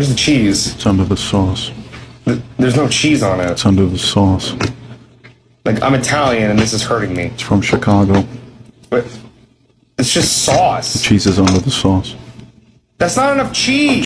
Where's the cheese? It's under the sauce. There's no cheese on it. It's under the sauce. Like, I'm Italian and this is hurting me. It's from Chicago. But it's just sauce. The cheese is under the sauce. That's not enough cheese.